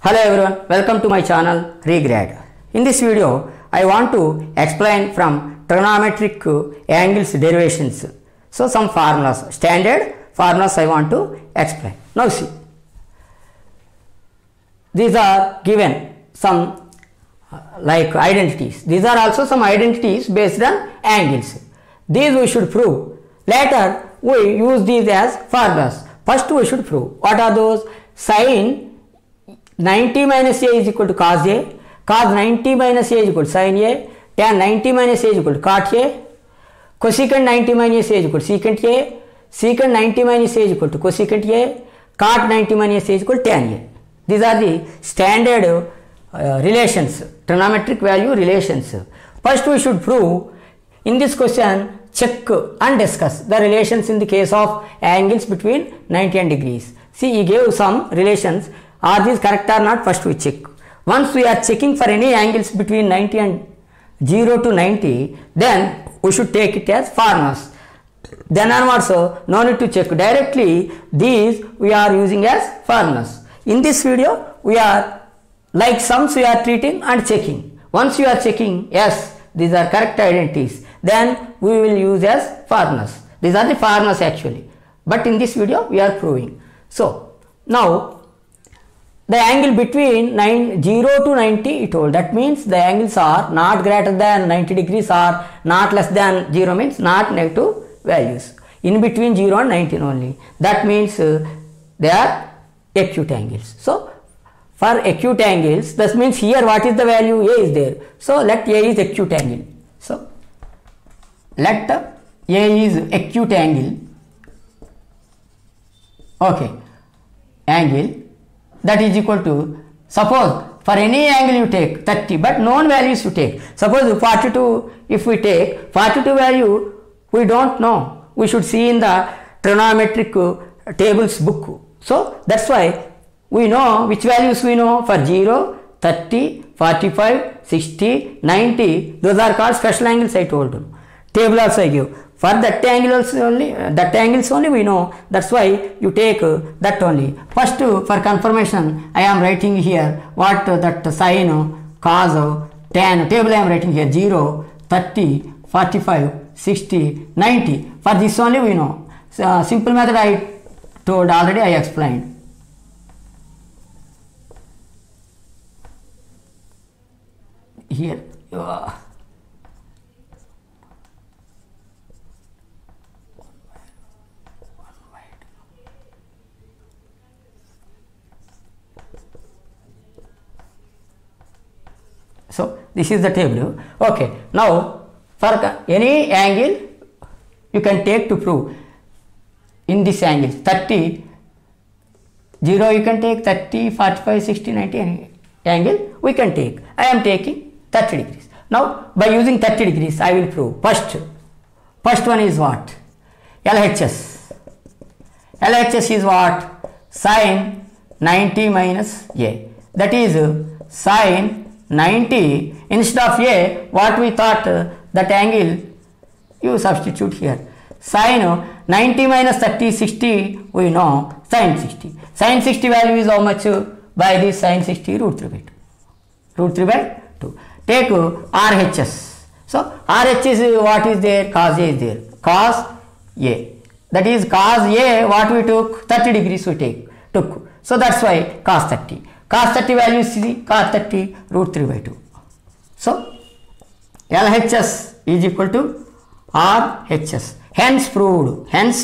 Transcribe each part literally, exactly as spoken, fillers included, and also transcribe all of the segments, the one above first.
Hello everyone, welcome to my channel Regrad. In this video, I want to explain from trigonometric angles derivations. So some formulas, standard formulas I want to explain. Now see, these are given some uh, like identities. These are also some identities based on angles. These we should prove. Later we use these as formulas. First we should prove. What are those? Sine ninety minus a is equal to cos a, cos ninety minus a is equal to sin a, tan ninety minus a is equal to cot a, cosecant ninety minus a is equal to secant a, secant ninety minus a is equal to cosecant a, cot ninety minus a is equal to tan a. These are the standard uh, relations, trigonometric value relations. First we should prove. In this question, check and discuss the relations in the case of angles between ninety and degrees. See, he gave some relations. Are these correct or not? First we check. Once we are checking for any angles between ninety and zero to ninety, then we should take it as formulas. Then onwards, no need to check. Directly these we are using as formulas. In this video, we are like sums we are treating and checking. Once you are checking, yes, these are correct identities, then we will use as formulas. These are the formulas actually. But in this video, we are proving. So, now the angle between zero to ninety it told. That means the angles are not greater than ninety degrees or not less than zero, means not negative values. In between zero and ninety only. That means uh, they are acute angles. So, for acute angles, that means here what is the value? A is there. So, let A is acute angle. So, let A is acute angle. Okay. Angle. That is equal to, suppose for any angle you take thirty, but known values you take. Suppose forty-two, if we take forty-two value, we don't know. We should see in the trigonometric uh, tables book. So that's why we know which values we know for zero, thirty, forty-five, sixty, ninety. Those are called special angles I told you. Table also I give. For that angles only, uh, that angles only we know. That's why you take uh, that only. First, uh, for confirmation, I am writing here what uh, that uh, sine, uh, cos, uh, tan. Table I am writing here zero, thirty, forty-five, sixty, ninety. For this only we know. So, uh, simple method I told already. I explained. Here. Uh, So, this is the table. Okay. Now, for any angle you can take to prove. In this angle, thirty, zero you can take, thirty, forty-five, sixty, ninety, any angle we can take. I am taking thirty degrees. Now, by using thirty degrees, I will prove. First, first one is what? L H S. L H S is what? Sine ninety minus A. That is uh, sine ninety, instead of A, what we thought uh, that angle, you substitute here. Sine ninety minus thirty, sixty, we know, sine sixty. Sine sixty value is how much? Uh, by this sine sixty, root three by two. Root three by two. Take uh, R H S. So, R H S is what is there? Cos A is there. Cos A. That is cos A, what we took? thirty degrees we take. Took. So, that's why cos thirty. Cos thirty value is cos thirty root three by two. So, L H S is equal to R H S. Hence proved. Hence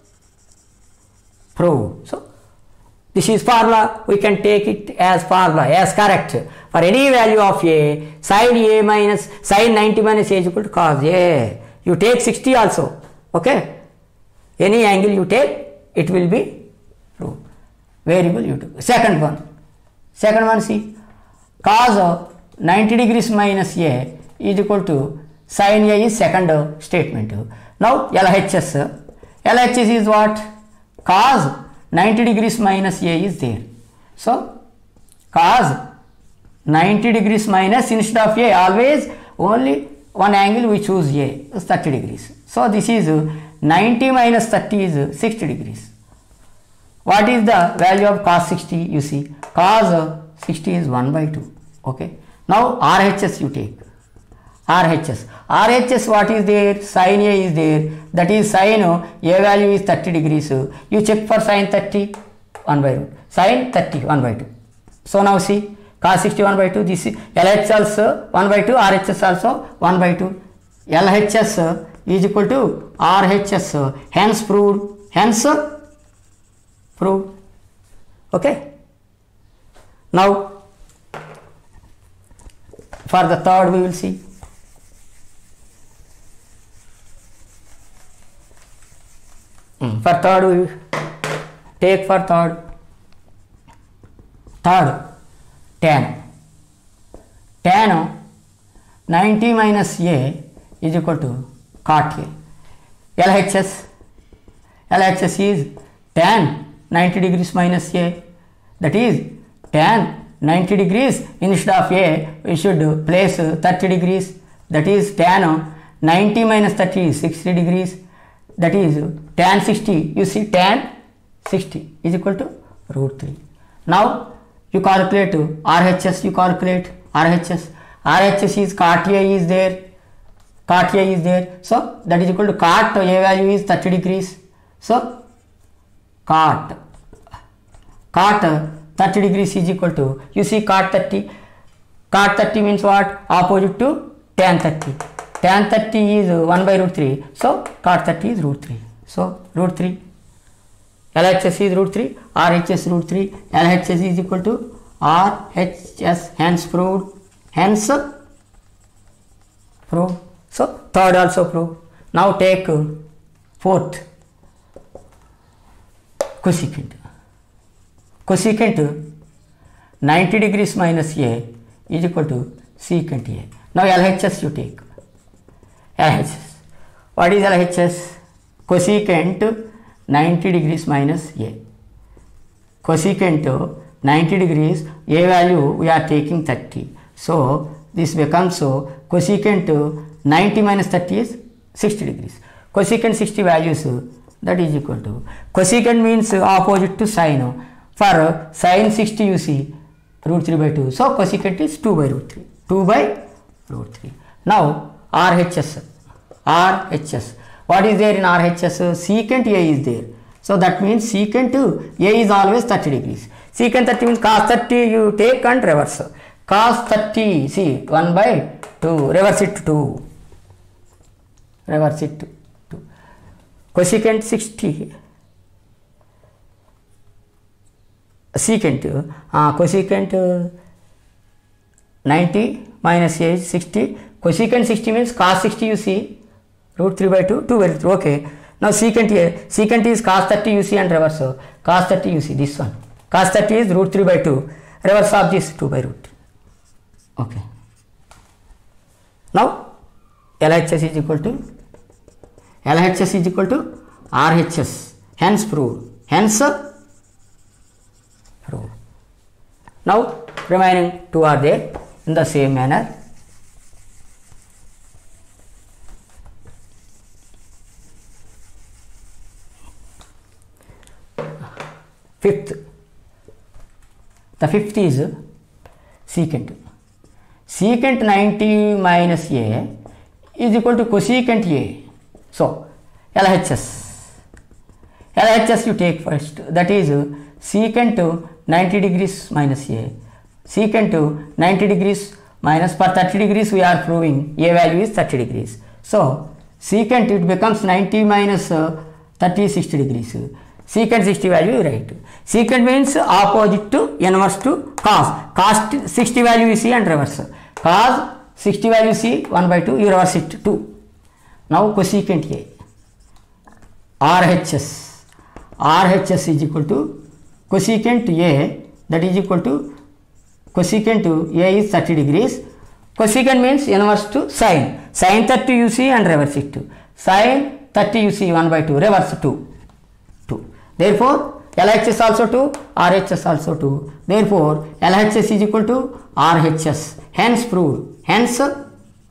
proved. So, this is formula. We can take it as formula, as correct. For any value of A, sin A minus, sin ninety minus A is equal to cos A. You take sixty also. Okay. Any angle you take, it will be proved. Variable you took. Second one. Second one, see, cos of ninety degrees minus A is equal to sin A is second statement. Now, L H S. L H S is what? Cos ninety degrees minus A is there. So, cos ninety degrees minus, instead of A, always only one angle we choose A, is thirty degrees. So, this is ninety minus thirty is sixty degrees. What is the value of cos sixty? You see, cos sixty is one by two. Okay. Now R H S you take. R H S. R H S what is there? Sin A is there. That is sin A value is thirty degrees. You check for sin thirty, one by root. Sin thirty, one by two. So now see, cos sixty, one by two. This is L H also one by two, R H S also one by two. L H S is equal to R H S. Hence proved. Hence proved. Okay. Now for the third we will see. Mm. For third we take for third. Third, tan. Tan ninety minus A is equal to cot A. L H S. L H S is tan ninety degrees minus A. That is tan ninety degrees instead of A we should place thirty degrees. That is tan ninety minus thirty is sixty degrees. That is tan sixty. You see tan sixty is equal to root three. Now you calculate R H S. You calculate R H S. R H S is cot A is there. Cot A is there. So that is equal to cot A value is thirty degrees. So cot cot thirty degrees is equal to, you see cot thirty. Cot thirty means what? Opposite to tan thirty. Tan thirty is one by root three. So cot thirty is root three. So root three. L H S is root three. R H S root three. L H S is equal to R H S. Hence proved. Hence proved. So third also proved. Now take fourth. Cosecant. Cosecant ninety degrees minus A is equal to secant A. Now L H S you take. L H S. What is L H S? Cosecant ninety degrees minus A. Cosecant ninety degrees, A value we are taking thirty. So this becomes so cosecant ninety minus thirty is sixty degrees. Cosecant sixty values, that is equal to, cosecant means opposite to sin. For sin sixty you see root three by two. So cosecant is two by root three. two by root three. Now R H S. R H S. What is there in R H S? Secant A is there. So that means secant A is always thirty degrees. Secant thirty means cos thirty you take and reverse. Cos thirty, see one by two, reverse it to two. Reverse it to two. Cosecant sixty. Secant, uh, cosecant uh, ninety minus A is sixty. Cosecant sixty means cos sixty you see root three by two, two by root three. Okay. Now secant A, secant is cos thirty you see and reverse. Cos thirty you see this one. Cos thirty is root three by two. Reverse of this two by root. Okay. Now L H S is equal to L H S is equal to R H S. Hence proved. Hence proved. Now remaining two are there in the same manner. Fifth. The fifth is secant. Secant ninety minus A is equal to cosecant A. So L H S. L H S you take first. That is secant ninety degrees minus A. Secant ninety degrees minus, for thirty degrees we are proving A value is thirty degrees. So secant it becomes ninety minus uh, thirty is sixty degrees. Secant sixty value you write. Secant means opposite to inverse to cos. Cos sixty value you see and reverse. Cos sixty value see one by two, you reverse it to two. Now cosecant A. R H S. R H S is equal to cosecant A, that is equal to cosecant A is thirty degrees. Cosecant means inverse to sin. Sin thirty you see and reverse it to. Sin thirty you see one by two, reverse two. Therefore, L H S also two, R H S also two. Therefore, L H S is equal to R H S. Hence proved. Hence proved.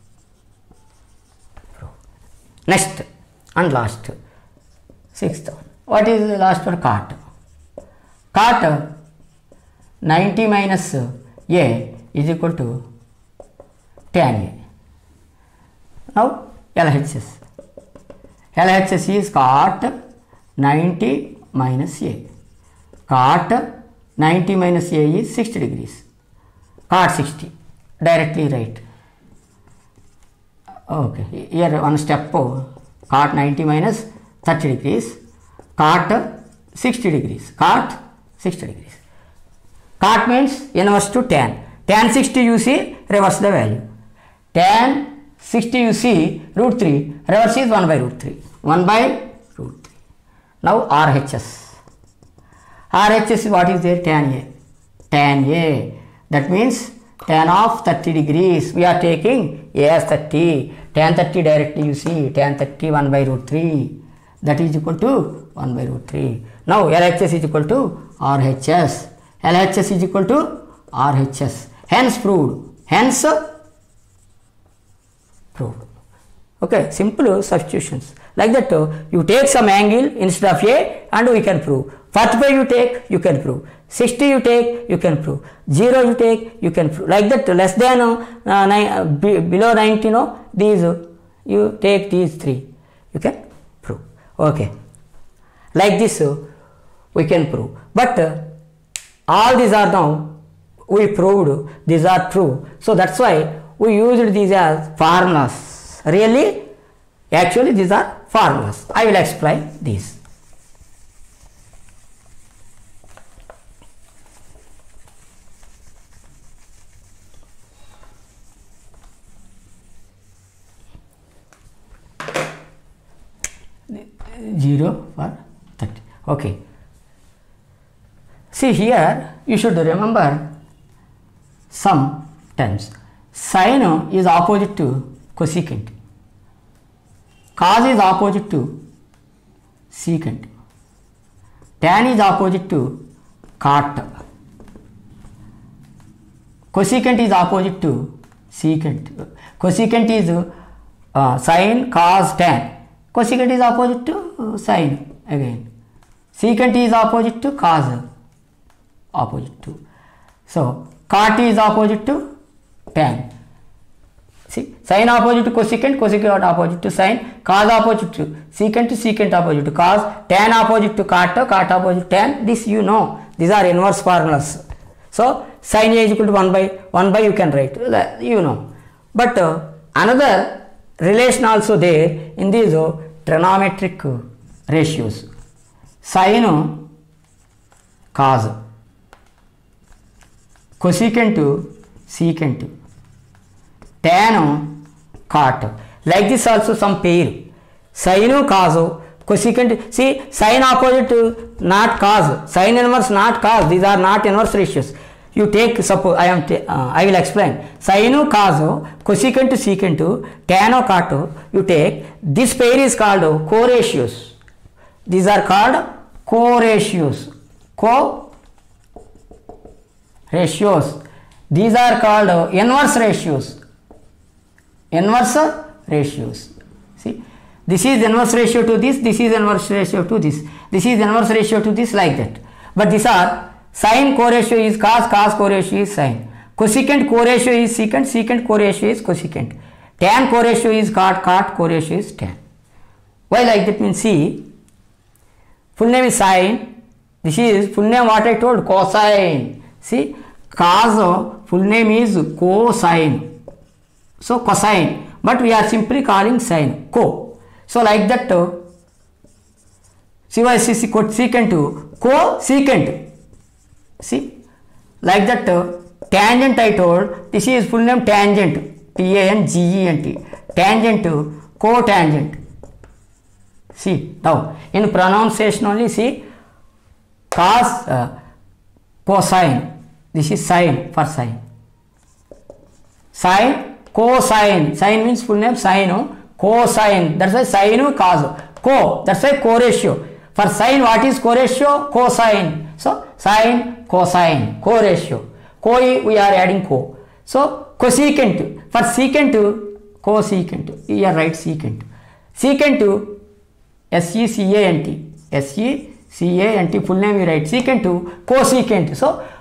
Next and last. Sixth one. What is the last one? Cot. Cot ninety minus A is equal to tan A. Now L H S. L H S is cot ninety minus A. Cot ninety minus A is sixty degrees. Cot sixty. Directly write. Okay. Here one step. Cot ninety minus thirty degrees. Cot sixty degrees. Cot sixty degrees. Cot means inverse to tan. Tan sixty you see, reverse the value. Tan sixty you see, root three, reverse is one by root three. one by root three. Now R H S. R H S is what is there? Tan A. Tan A. That means tan of thirty degrees. We are taking A as thirty. Tan thirty directly you see, tan thirty one by root three. That is equal to one by root three. Now L H S is equal to R H S. L H S is equal to R H S. Hence proved. Hence proved. Okay, simple substitutions. Like that, uh, you take some angle instead of A and we can prove. forty-five you take, you can prove. sixty you take, you can prove. zero you take, you can prove. Like that, less than uh, nine, uh, be, below ninety, no, these, uh, you take these three, you can prove. Okay. Like this, uh, we can prove. But uh, all these are now, we proved these are true. So that's why we used these as formulas. Really, actually these are formulas. I will explain these. zero for thirty. Okay. See here, you should remember some terms. Sine is opposite to cosecant. Cos is opposite to secant. Tan is opposite to cot. Cosecant is opposite to secant. Cosecant is uh, sine, cos, tan. Cosecant is opposite to uh, sine again. Secant is opposite to cos. Opposite to. So, cot is opposite to tan. See, sine opposite to cosecant, cosecant opposite to sine, cos opposite to secant, secant opposite to cos, tan opposite to cot, cot opposite to tan. This you know. These are inverse formulas. So, sine A is equal to one by one by you can write. You know. But uh, another relation also there in these uh, trigonometric uh, ratios. Sine cos, cosecant to secant, tan cot. Like this also some pair. Sine cos, cosecant. See, sine opposite to not cos, sine inverse not cos. These are not inverse ratios. You take, suppose I am uh, I will explain. Sine cos, cosecant to secant, tan cot. You take this pair is called co-ratios. These are called co-ratios. Co-ratios. These are called inverse ratios. Inverse ratios. See, this is inverse ratio to this. This is inverse ratio to this. This is inverse ratio to this, like that. But these are sine co-ratio is cos, cos co-ratio is sine. Cosecant co-ratio is secant, secant co-ratio is cosecant. Tan co-ratio is cot, cot co-ratio is tan. Why like that means see, full name is sine. This is full name what I told, cosine. See, cos full name is cosine. So cosine, but we are simply calling sine, co. So like that, uh, C Y C secant to co-secant. See, like that, uh, tangent I told, this is full name tangent, T A N G E N T, tangent to cotangent. See, now in pronunciation only see, cos, uh, cosine, this is sine for sine. Sine, cosine, sine means full name sine, cosine, that's why sine cos, co, that's why co-ratio. For sine what is co-ratio? Cosine. So, sine, cosine, co-ratio. Co we are adding co. So, cosecant, for secant, cosecant, you are right secant. Secant, S E C A N T, S E C A N T full name you write, secant, cosecant. So,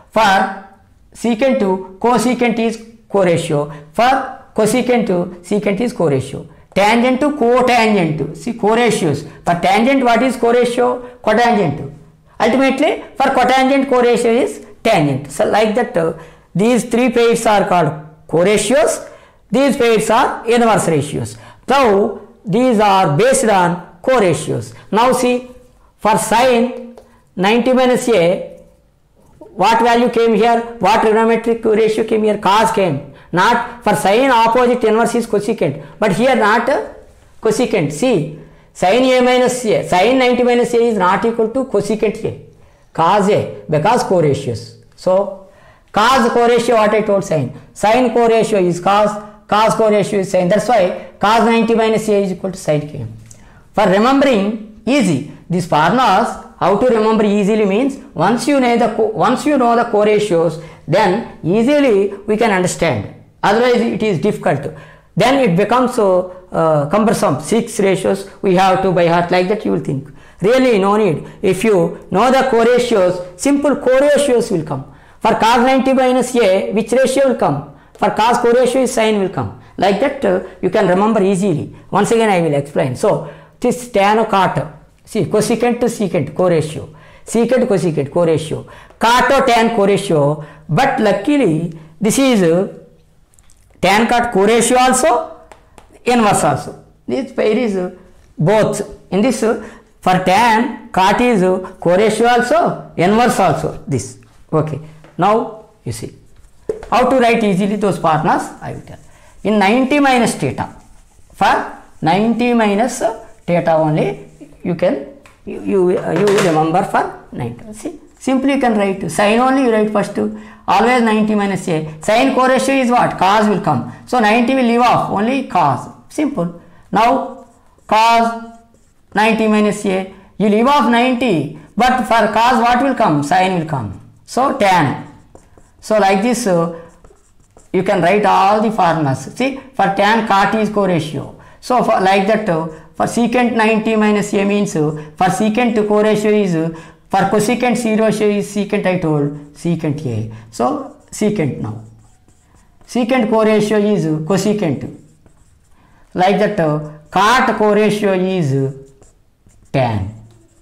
For secant to cosecant is coratio. For cosecant to secant is coratio. Tangent to cotangent. See, coratios. For tangent, what is coratio? Cotangent. Ultimately, for cotangent, coratio is tangent. So, like that, uh, these three pairs are called coratios. These pairs are inverse ratios. Now, these are based on coratios. Now, see, for sine ninety minus a, what value came here? What trigonometric ratio came here? Cos came. Not for sine opposite inverse is cosecant, but here not uh, cosecant. See, sin a minus a, sin ninety minus a is not equal to cosecant a, cos a, because coratios. So, cos coratio, what I told sin, sin coratio is cos, cos coratio is sin. That's why cos ninety minus a is equal to sin k. For remembering, easy. These formulas, how to remember easily means once you know the once you know the coratios, then easily we can understand. Otherwise, it is difficult. Then it becomes so uh, cumbersome. Six ratios we have to by heart, like that you will think. Really, no need. If you know the coratios, simple coratios will come. For cos ninety minus a, which ratio will come? For cos coratio is sin will come. Like that, uh, you can remember easily. Once again, I will explain. So, this tan cot. See, cosecant to secant, coratio. Secant, cosecant, coratio. Cot tan coratio. But luckily, this is uh, tan cot coratio also, inverse also. This pair is uh, both. In this, uh, for tan, cot is uh, coratio also, inverse also. This. Okay. Now, you see. How to write easily those formulas, I will tell. In ninety minus theta. For ninety minus uh, theta only, you can, you, you, uh, you will remember for ninety. See, simply you can write, sin only you write first, always ninety minus a. Sin coratio is what? Cos will come. So, ninety will leave off, only cos. Simple. Now, cos ninety minus a, you leave off ninety, but for cos what will come? Sin will come. So, tan. So, like this, uh, you can write all the formulas. See, for tan, cot is coratio. So, for like that, uh, for secant ninety minus a means, uh, for secant coratio is, uh, for cosecant zero ratio is secant, I told, secant a. So, secant now. Secant coratio is uh, cosecant. Like that, uh, cot coratio is uh, tan.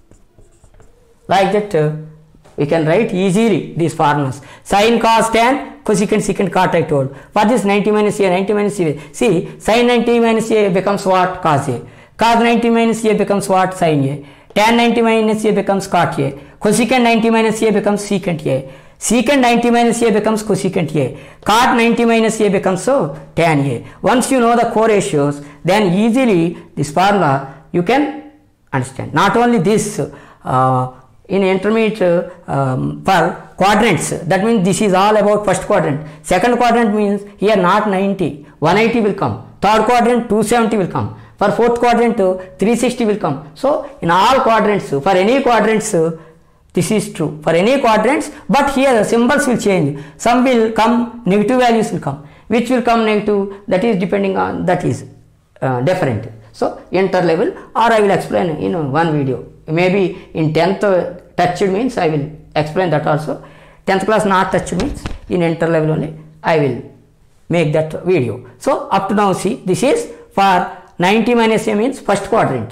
Like that, uh, we can write easily these formulas. Sin, cos, tan, cosecant, secant, cot I told. For this ninety minus a, ninety minus a. See, sin ninety minus a becomes what? Cos a. Cos ninety minus a becomes what? Sin a. Tan ninety minus a becomes cot a. Cosecant ninety minus a becomes secant a. Secant ninety minus a becomes cosecant a. Cot ninety minus a becomes so tan a. Once you know the coratios, then easily this formula you can understand. Not only this, uh, in intermediate uh, um, for quadrants, that means this is all about first quadrant. Second quadrant means here not ninety, one eighty will come. Third quadrant two seventy will come. For fourth quadrant uh, three sixty will come. So, in all quadrants, for any quadrants, uh, this is true. For any quadrants, but here the symbols will change. Some will come, negative values will come. Which will come negative, that is depending on, that is uh, different. So, inter level, or I will explain in one video. Maybe in tenth uh, touched means I will explain that also. tenth class not touched means in inter level only I will make that video. So, up to now see, this is for ninety minus a means first quadrant.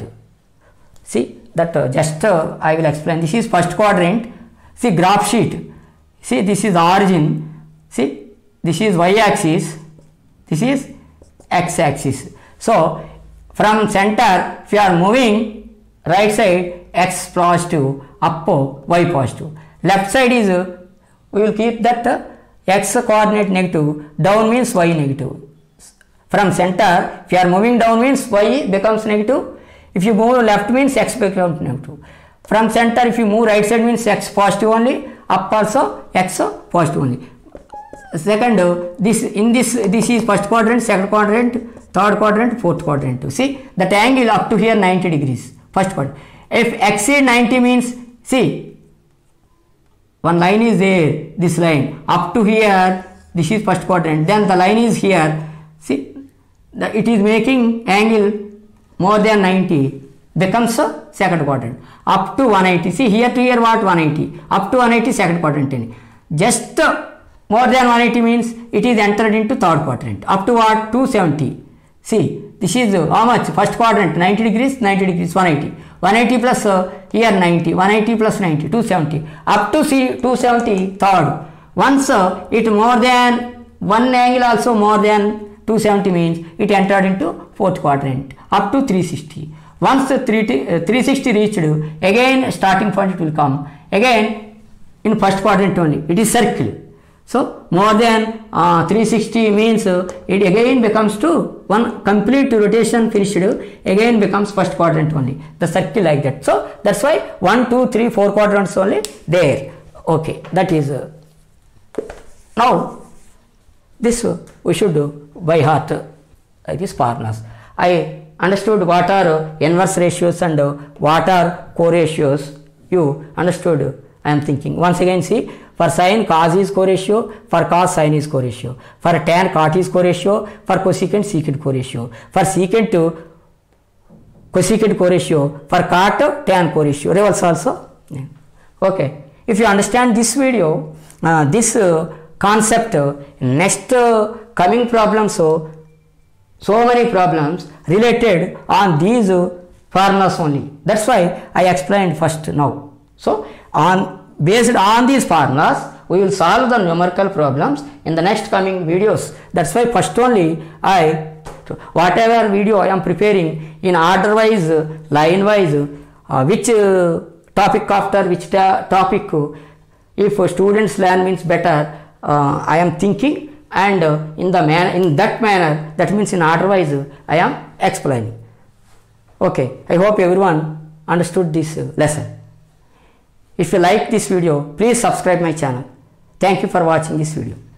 See that uh, just uh, I will explain. This is first quadrant. See graph sheet. See this is origin. See this is y axis. This is x axis. So, from center if you are moving right side, x positive, up y positive. Left side is, uh, we will keep that uh, x coordinate negative, down means y negative. From center, if you are moving down means y becomes negative. If you move left means x becomes negative. From center, if you move right side means x positive only, up also x positive only. Second, uh, this in this this is first quadrant, second quadrant, third quadrant, fourth quadrant. See that angle up to here ninety degrees. First quadrant. If exceed ninety means, see, one line is there, this line, up to here, this is first quadrant, then the line is here, see, the, it is making angle more than ninety, becomes a second quadrant, up to one eighty, see here to here what, one eighty, up to one eighty second quadrant. just more than one eighty means it is entered into third quadrant. Up to what? two seventy. See, this is uh, how much? First quadrant, ninety degrees, ninety degrees, one eighty. one eighty plus uh, here ninety, one eighty plus ninety, two seventy. Up to see two seventy, third. Once uh, it more than one angle also more than two seventy means it entered into fourth quadrant. Up to three sixty. Once uh, three sixty reached, again starting point it will come. Again in first quadrant only. It is circle. So more than uh, three sixty means uh, it again becomes to one complete rotation finished, again becomes first quadrant only. The circle like that. So that's why one, two, three, four quadrants only there. Okay, that is uh, now this uh, we should do by heart uh, this formulas. I understood what are uh, inverse ratios and uh, what are co-ratios. You understood? I am thinking. Once again, see, for sine cos is co-ratio, for cos sine is co-ratio, for tan cot is co-ratio, for cosecant secant co-ratio, for secant to cosecant co-ratio, for cot tan co-ratio, reverse also. Yeah. Okay. If you understand this video, uh, this uh, concept, uh, next uh, coming problems, so so many problems related on these uh, formulas only. That's why I explained first now. So on based on these formulas, we will solve the numerical problems in the next coming videos. That's why first only I, whatever video I am preparing in order wise, line wise, uh, which uh, topic after which topic, uh, if students learn means better, uh, I am thinking, and uh, in the man in that manner, that means in order wise, uh, I am explaining. Okay, I hope everyone understood this uh, lesson. If you like this video, please subscribe my channel. Thank you for watching this video.